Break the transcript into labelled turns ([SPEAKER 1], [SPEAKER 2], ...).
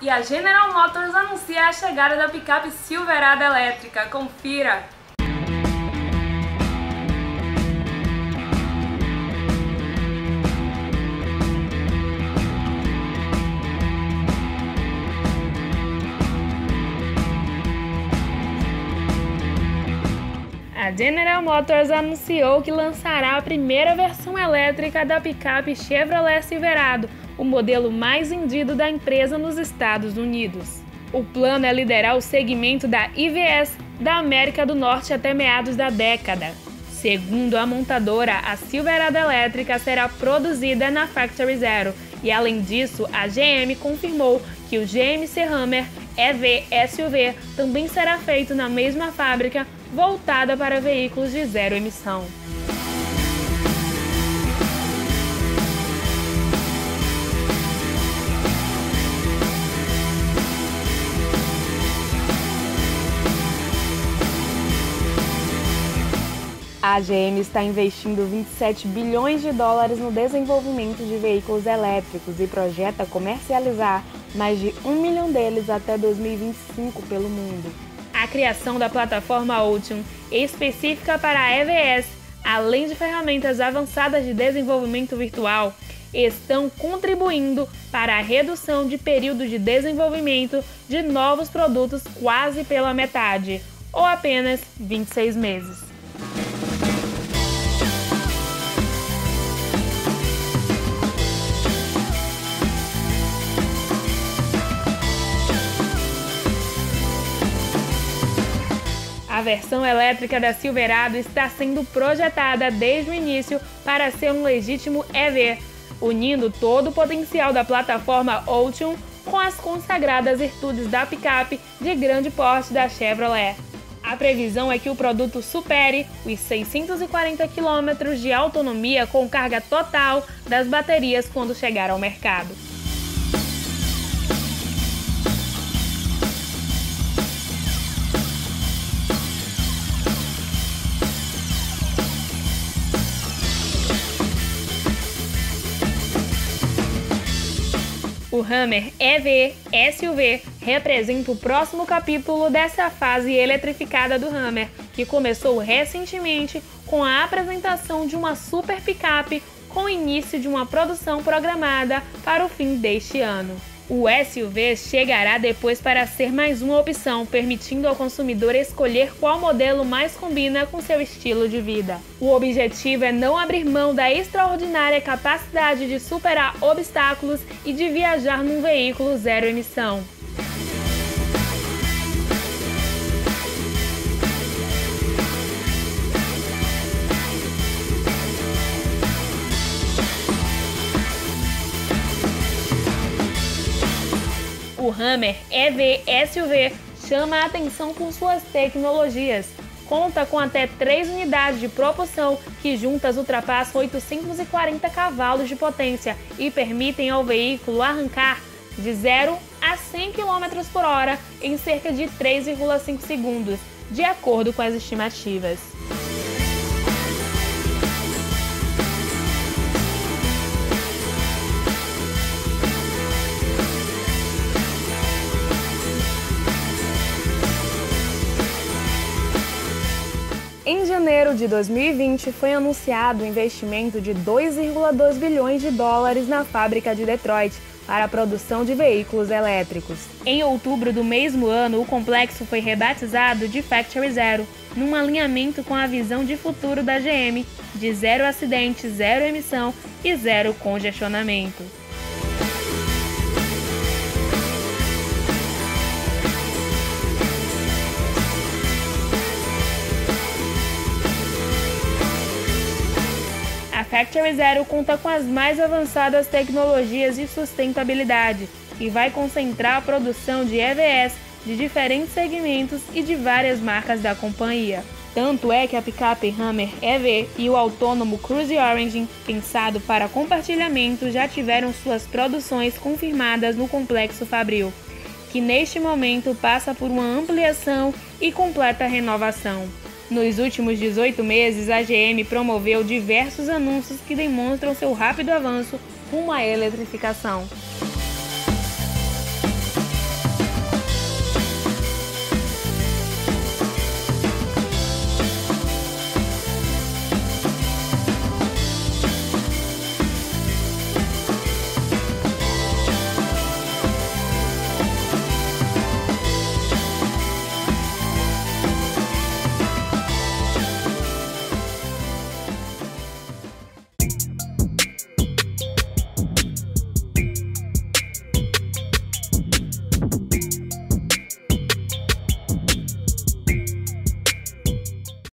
[SPEAKER 1] E a General Motors anuncia a chegada da picape Silverado elétrica. Confira! A General Motors anunciou que lançará a primeira versão elétrica da picape Chevrolet Silverado, o modelo mais vendido da empresa nos Estados Unidos. O plano é liderar o segmento da IVS da América do Norte até meados da década. Segundo a montadora, a Silverado elétrica será produzida na Factory Zero e, além disso, a GM confirmou que o GMC Hummer EV SUV também será feito na mesma fábrica, voltada para veículos de zero emissão. A GM está investindo 27 bilhões de dólares no desenvolvimento de veículos elétricos e projeta comercializar mais de 1 milhão deles até 2025 pelo mundo. A criação da plataforma Ultium, específica para a EVS, além de ferramentas avançadas de desenvolvimento virtual, estão contribuindo para a redução de período de desenvolvimento de novos produtos quase pela metade, ou apenas 26 meses. A versão elétrica da Silverado está sendo projetada desde o início para ser um legítimo EV, unindo todo o potencial da plataforma Ultium com as consagradas virtudes da picape de grande porte da Chevrolet. A previsão é que o produto supere os 640 km de autonomia com carga total das baterias quando chegar ao mercado. O Hummer EV SUV representa o próximo capítulo dessa fase eletrificada do Hummer, que começou recentemente com a apresentação de uma super picape com o início de uma produção programada para o fim deste ano. O SUV chegará depois para ser mais uma opção, permitindo ao consumidor escolher qual modelo mais combina com seu estilo de vida. O objetivo é não abrir mão da extraordinária capacidade de superar obstáculos e de viajar num veículo zero emissão. O Hummer EV SUV chama a atenção com suas tecnologias. Conta com até 3 unidades de propulsão que juntas ultrapassam 840 cavalos de potência e permitem ao veículo arrancar de 0 a 100 km por hora em cerca de 3,5 segundos, de acordo com as estimativas. Em janeiro de 2020, foi anunciado o investimento de 2,2 bilhões de dólares na fábrica de Detroit para a produção de veículos elétricos. Em outubro do mesmo ano, o complexo foi rebatizado de Factory Zero, num alinhamento com a visão de futuro da GM de zero acidente, zero emissão e zero congestionamento. A Factory Zero conta com as mais avançadas tecnologias de sustentabilidade e vai concentrar a produção de EVs de diferentes segmentos e de várias marcas da companhia. Tanto é que a picape Hummer EV e o autônomo Cruise Origin, pensado para compartilhamento, já tiveram suas produções confirmadas no complexo fabril, que neste momento passa por uma ampliação e completa renovação. Nos últimos 18 meses, a GM promoveu diversos anúncios que demonstram seu rápido avanço rumo à eletrificação.